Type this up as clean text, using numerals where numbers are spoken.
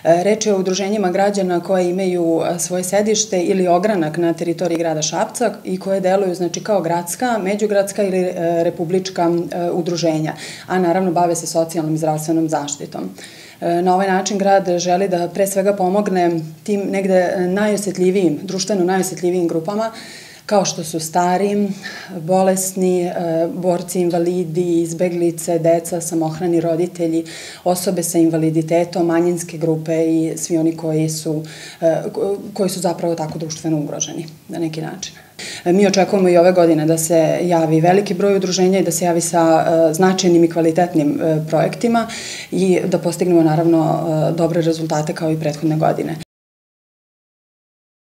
Reč je o udruženjima građana koje imaju svoje sedište ili ogranak na teritoriji grada Šapca i koje deluju kao gradska, međugradska ili republička udruženja, a naravno bave se socijalnom i zdravstvenom zaštitom. Na ovaj način grad želi da pre svega pomogne tim negde najosetljivijim, društveno najosetljivijim grupama, kao što su stari, bolesni, borci, invalidi, izbeglice, deca, samohrani roditelji, osobe sa invaliditetom, manjinske grupe i svi oni koji su zapravo tako društveno ugroženi na neki način. Mi očekujemo i ove godine da se javi veliki broj udruženja i da se javi sa značajnim i kvalitetnim projektima i da postignemo naravno dobre rezultate kao i prethodne godine.